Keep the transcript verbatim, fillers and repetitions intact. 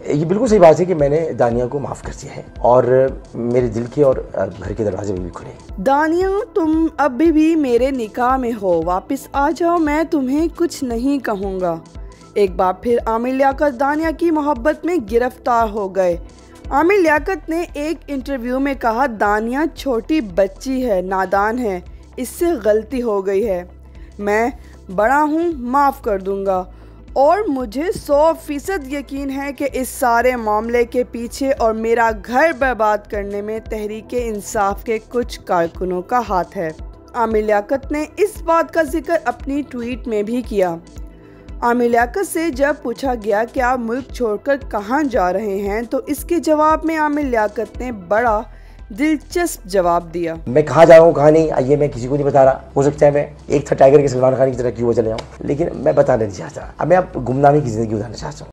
ये बिल्कुल सही बात है कि मैंने दानिया को माफ़ कर दिया है और मेरे दिल के और घर के दरवाजे भी खुले। दानिया, तुम अभी भी मेरे निकाह में हो, वापस आ जाओ, मैं तुम्हें कुछ नहीं कहूँगा। एक बार फिर आमिर लियाकत दानिया की मोहब्बत में गिरफ्तार हो गए। आमिर लियाकत ने एक इंटरव्यू में कहा, दानिया छोटी बच्ची है, नादान है, इससे गलती हो गई है, मैं बड़ा हूँ, माफ़ कर दूँगा और मुझे सौ फीसद यकीन है कि इस सारे मामले के पीछे और मेरा घर बर्बाद करने में तहरीक इंसाफ के कुछ कारकुनों का हाथ है। आमिर लियाकत ने इस बात का जिक्र अपनी ट्वीट में भी किया। आमिर लियाकत से जब पूछा गया कि आप मुल्क छोड़कर कहां जा रहे हैं, तो इसके जवाब में आमिर लियाकत ने बड़ा दिलचस्प जवाब दिया। मैं कहाँ जा रहा हूँ, कहाँ नहीं, ये मैं किसी को नहीं बता रहा। हो सकता है मैं एक था टाइगर के सलमान खान की तरह क्यों चले जाऊँ, लेकिन मैं बताना नहीं चाहता। अब मैं अब गुमनामी की ज़िंदगी गुजारना चाहता हूँ।